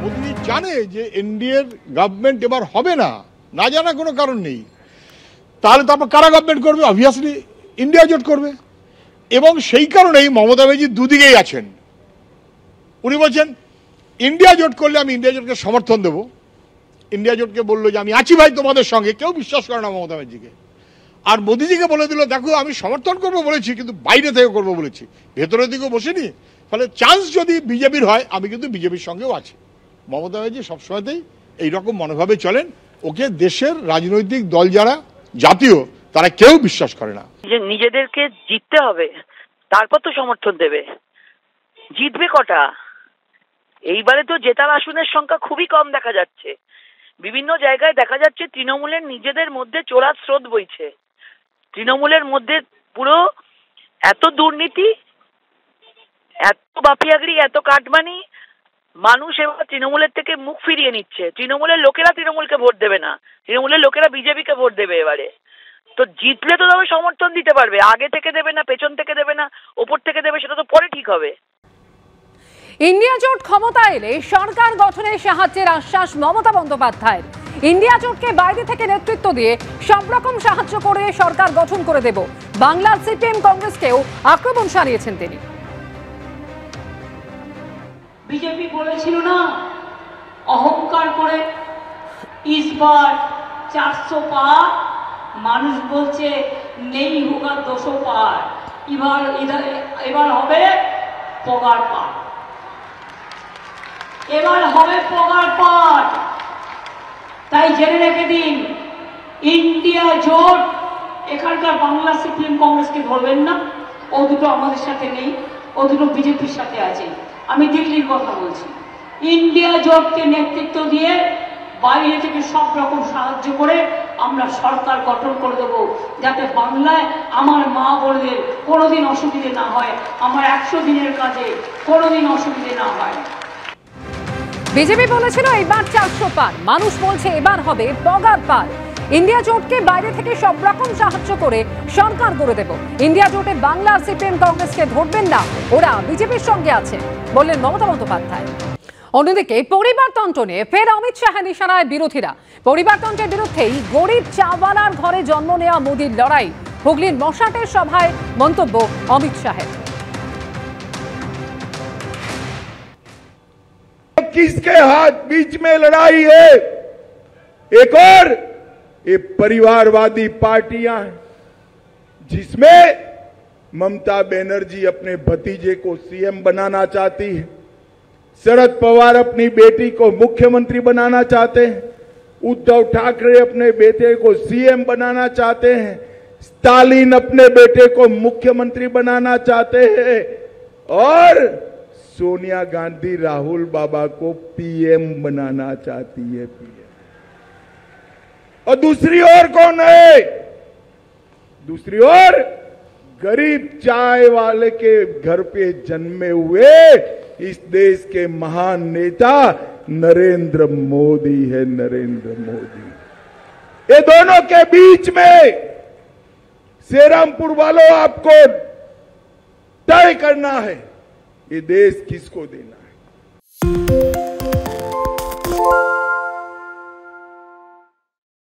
মোদী জানে যে এনডিএর গভর্নমেন্ট এবার হবে না, না জানা কোনো কারণ নেই। তাহলে তারপর কারা গভর্নমেন্ট করবে? অবভিয়াসলি ইন্ডিয়া জোট করবে। এবং সেই কারণেই মমতা ব্যানার্জি দুদিকেই আছেন। উনি বলছেন ইন্ডিয়া জোট করলে আমি ইন্ডিয়া জোটকে সমর্থন দেব। ইন্ডিয়া জোটকে বললো যে আমি আছি ভাই তোমাদের সঙ্গে, কেউ বিশ্বাস করে না মমতা ব্যানার্জিকে। আর মোদিজিকে বলে দিল দেখো আমি সমর্থন করবো বলেছি, কিন্তু বাইরে থেকে করবো বলেছি, ভেতরের দিকেও বসিনি। ফলে চান্স যদি বিজেপির হয়, আমি কিন্তু বিজেপির সঙ্গেও আছি। মমতা ব্যানার্জি সবসময়তেই এইরকম মনোভাবে চলেন। ওকে দেশের রাজনৈতিক দল যারা জাতীয়, তারা কেউ বিশ্বাস করে না। নিজেদেরকে জিততে হবে, তারপর তো সমর্থন দেবে। জিতবে কটা? এইবারে তো জেতার আসনের সংখ্যা খুবই কম দেখা যাচ্ছে। বিভিন্ন জায়গায় দেখা যাচ্ছে তৃণমূলের নিজেদের মধ্যে চোরার স্রোত বইছে। তৃণমূলের মধ্যে পুরো এত দুর্নীতি, এত বাপিয়াগিরি, এত কাটমানি, মানুষ এবার তৃণমূলের থেকে মুখ ফিরিয়ে নিচ্ছে। তৃণমূলের লোকেরা তৃণমূলকে ভোট দেবে না, তৃণমূলের লোকেরা বিজেপিকে ভোট দেবে এবারে। তো জিতলে তো তবে সমর্থন দিতে পারবে, আগে থেকে দেবে না, পেছন থেকে দেবে না, ওপর থেকে দেবে, সেটা তো পরে ঠিক হবে। ইন্ডিয়া জোট ক্ষমতা এলে সরকার গঠনের সাহায্যের আশ্বাস মমতা বন্দ্যোপাধ্যায়ের। ইন্ডিয়া জোটকে বাইরে থেকে নেতৃত্ব দিয়ে সব রকম সাহায্য করে সরকার গঠন করে দেব। বাংলার সিপিএম কংগ্রেসকেও আক্রমণ সারিয়েছেন তিনি। বিজেপি বলেছিল না অহংকার করে ইসবার 400 পার, মানুষ বলছে নেই হোগা 200 পার, এবার হবে পগার পার, এবার হবে পগার পার। তাই জেনে রেখে দিন, ইন্ডিয়া জোট এখানকার বাংলা সিপিএম কংগ্রেসকে ধরবেন না। ও দুটো আমাদের সাথে নেই, ও দুটো বিজেপির সাথে আছে। আমি দিল্লির কথা বলছি। ইন্ডিয়া জোটকে নেতৃত্ব দিয়ে বাইরে থেকে সব রকম সাহায্য করে আমরা সরকার গঠন করে দেব, যাতে বাংলায় আমার মা বোনদের কোনোদিন অসুবিধে না হয়, আমার 100 দিনের কাজে কোনোদিন অসুবিধে না হয়। বিজেপি বলেছিল এবার 400 পার, মানুষ বলছে এবার হবে পগার পার। ইন্ডিয়া জোটকে বাইরে থেকে সব রকম সাহায্য করে সরকার করে দেব। ইন্ডিয়া জোটে বাংলার সিপিএম কংগ্রেসকে ধরবেন না, ওরা বিজেপির সঙ্গে আছে বললেন মমতা বন্দ্যোপাধ্যায়। অন্যদিকে পরিবারতন্ত্র নিয়ে ফের অমিত শাহের নিশানায় বিরোধীরা। পরিবারতন্ত্রের বিরুদ্ধেই গরিব চাওয়ালার ঘরে জন্ম নেওয়া মোদির লড়াই। হুগলির মশাটের সভায় মন্তব্য অমিত শাহের। किसके हाथ बीच में लड़ाई है? एक और ये परिवारवादी पार्टियां हैं, जिसमें ममता बनर्जी अपने भतीजे को सीएम बनाना चाहती है, शरद पवार अपनी बेटी को मुख्यमंत्री बनाना चाहते हैं, उद्धव ठाकरे अपने बेटे को सीएम बनाना चाहते हैं, स्टालिन अपने बेटे को मुख्यमंत्री बनाना चाहते हैं, और सोनिया गांधी राहुल बाबा को पीएम बनाना चाहती है। पीएम। और दूसरी ओर कौन है? दूसरी ओर गरीब चाय वाले के घर पे जन्मे हुए इस देश के महान नेता नरेंद्र मोदी है। नरेंद्र मोदी। ये दोनों के बीच में श्रीरामपुर वालों आपको तय करना है, ये देश किसको देना है।